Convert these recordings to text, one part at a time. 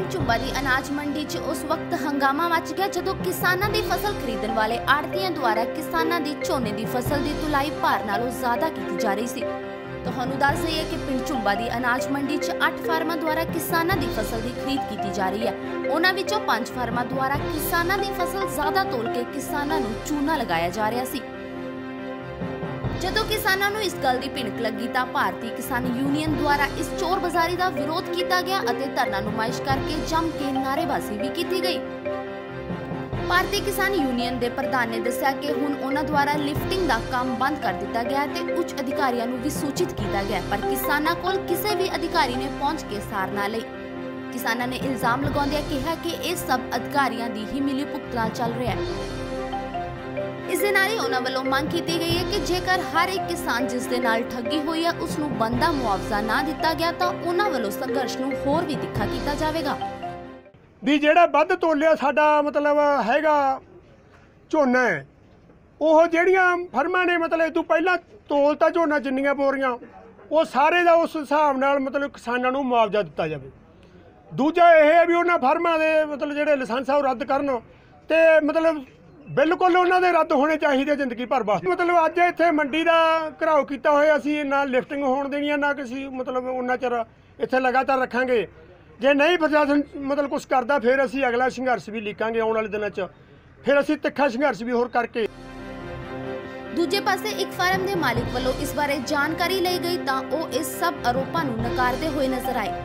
पिंड झुंबा दी अनाज मंडी च उस वक्त हंगामा मच गया जदों किसानां दी फसल खरीदण वाले आड़तीआं द्वारा किसानां दी झोने दी फसल दी तुलाई भार नालों ज़्यादा कीती जा रही सी। तुहानूं दस दईए कि पिंड झुंबा दी अनाज मंडी च 8 फार्मां द्वारा किसानां दी फसल दी खरीद कीती जा रही है। उन्हां विचों 5 फार्मां द्वारा किसानां दी फसल ज़्यादा तोल के किसानां नूं चूना लगाया जा रहा सी। जदों किसानां नूं इस गल दी भिणक लगी तां भारती किसान यूनियन द्वारा इस चोर बाजारी दा विरोध कीता गया अते धरना नुमाइश करके जम के नारेबाजी भी कीती गई। भारती किसान यूनियन दे प्रधान ने दस्सिया कि हुण उन्हां द्वारा लिफ्टिंग दा काम बंद कर दिता गया ते उच्च अधिकारियां नूं भी सूचित किया गया, पर किसानां कोल किसी भी अधिकारी ने पहुंच के सार ना लई। किसानां ने इल्जाम लगाउंदिआं कहा कि इह सब अधिकारियां दी ही मिली भुगत नाल चल रहा है। इस दे नाल ही उन्हां वल्लों मंग कीती गई है कि जेकर हर एक किसान जिस दे नाल ठगी हुई है उसनूं बनदा मुआवजा ना दिता गया तां उन्हां वल्लों संघर्ष नूं होर भी तिखा कीता जावेगा। भी ਜਿਹੜਾ ਵੱਧ ਤੋਲਿਆ ਸਾਡਾ ਮਤਲਬ ਹੈਗਾ ਝੋਨਾ ਹੈ ਉਹ ਜਿਹੜੀਆਂ ਫਰਮਾਂ ਨੇ ਮਤਲਬ ਤੋਂ ਪਹਿਲਾਂ ਤੋਲਤਾ ਝੋਨਾ ਜਿੰਨੀਆਂ ਬੋਰੀਆਂ ਉਹ ਸਾਰੇ ਦਾ ਉਸ ਹਿਸਾਬ ਨਾਲ ਮਤਲਬ ਕਿਸਾਨਾਂ ਨੂੰ ਮੁਆਵਜ਼ਾ ਦਿੱਤਾ ਜਾਵੇ। ਦੂਜਾ ਇਹ ਹੈ ਵੀ ਉਹਨਾਂ ਫਰਮਾਂ ਦੇ ਮਤਲਬ ਜਿਹੜੇ ਲਾਇਸੈਂਸ ਆ ਉਹ ਰੱਦ ਕਰਨ ਤੇ ਮਤਲਬ ਬਿਲਕੁਲ ਉਹਨਾਂ ਦੇ ਰੱਦ ਹੋਣੇ ਚਾਹੀਦੇ ਜ਼ਿੰਦਗੀ ਭਰ ਵਾਸਤੇ। ਮਤਲਬ ਅੱਜ ਇੱਥੇ ਮੰਡੀ ਦਾ ਘਰਾਓ ਕੀਤਾ ਹੋਇਆ ਅਸੀਂ ਨਾ ਲਿਫਟਿੰਗ ਹੋਣ ਦੇਣੀ ਆ ਨਾ ਕਿਸੇ ਮਤਲਬ ਉਹਨਾਂ ਚਿਰ ਇੱਥੇ ਲਗਾਤਾਰ ਰੱਖਾਂਗੇ। ਜੇ नहीं प्रशासन मतलब कुछ करता फिर असी अगला संघर्ष भी लिखांगे आने वाले दिनों च, फिर असी तिखा संघर्ष भी होर करके। दूजे पासे एक फार्म के मालिक वालों इस बारे जानकारी ली गई तां ओह इस सब आरोपों नूं नकारदे हुए नजर आए।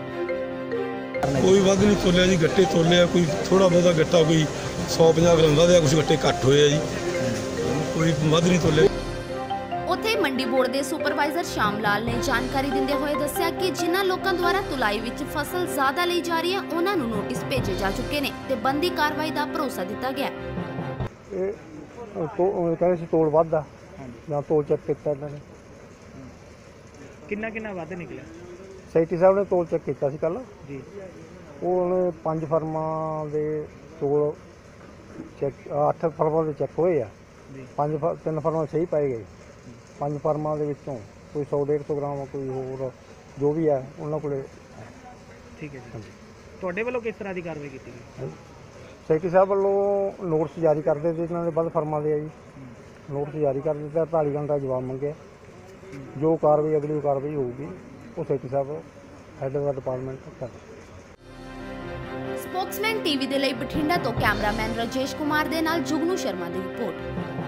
कोई वध नहीं तोलिया जी, गट्टे तोले कोई थोड़ा बहुता गट्टा कोई 150 ग्राम वधिया, कुछ गट्टे घट होए जी, कोई वध नहीं तोले। उत्थे मंडी बोर्ड के सुपरवाइजर श्याम लाल ने जानकारी दिंदे हुए दस्सिया कि जिन्हां लोकां द्वारा तुलाई विच फसल ज़्यादा लई जा रही है उन्हां नूं नोटिस भेजे जा चुके ने ते बनदी कार्रवाई दा भरोसा दिता गया। ਕਹਿੰਦੇ ਸੀ ਤੋਲ ਵੱਧਦਾ ਜਾਂ ਤੋਲ ਚੈੱਕ ਕੀਤਾ ਇਹਨਾਂ ਨੇ ਕਿੰਨਾ ਵੱਧ ਨਿਕਲਿਆ। ਸੈਕਟਰੀ ਸਾਹਿਬ ਨੇ ਤੋਲ ਚੈੱਕ ਕੀਤਾ ਸੀ ਕੱਲ ਜੀ, ਉਹ ਉਹਨੇ 5 ਫਰਮਾਂ ਦੇ ਤੋਲ ਚੈੱਕ 8 ਫਰਮਾਂ ਦੇ ਚੈੱਕ ਹੋਏ ਆ ਜੀ, 3 ਫਰਮਾਂ ਸਹੀ ਪਾਏ ਗਏ। 5 ਫਰਮਾਂ ਦੇ ਵਿੱਚੋਂ ਕੋਈ 100-150 ਗ੍ਰਾਮ ਕੋਈ ਹੋਰ ਜੋ ਵੀ ਹੈ ਉਹਨਾਂ ਕੋਲੇ। ਠੀਕ ਹੈ ਜੀ, ਤੁਹਾਡੇ ਵੱਲੋਂ ਕਿਸ ਤਰ੍ਹਾਂ ਦੀ ਕਾਰਵਾਈ ਕੀਤੀ ਗਈ? ਸੈਕਟਰੀ ਸਾਹਿਬ ਵੱਲੋਂ ਨੋਟਿਸ ਜਾਰੀ ਕਰ ਦਿੱਤੇ ਇਹਨਾਂ ਦੇ ਵੱਧ ਫਰਮਾਂ ਦੇ ਆ ਜੀ, ਨੋਟਿਸ ਜਾਰੀ ਕਰ ਦਿੱਤਾ, 48 ਘੰਟਾ ਜਵਾਬ ਮੰਗਿਆ। ਜੋ ਕਾਰਵਾਈ ਅਗਲੀ ਕਾਰਵਾਈ ਹੋਊਗੀ ਉਹ ਸੈਕਟਰੀ ਸਾਹਿਬ ਹੈਡ ਦਾ ਡਿਪਾਰਟਮੈਂਟ ਕਰ। ਸਪੋਕਸਮੈਨ ਟੀਵੀ ਦੇ ਲਈ ਬਠਿੰਡਾ ਤੋਂ ਕੈਮਰਾਮੈਨ ਰਾਜੇਸ਼ ਕੁਮਾਰ ਦੇ ਨਾਲ ਜੁਗਨੂ ਸ਼ਰਮਾ ਦੀ ਰਿਪੋਰਟ।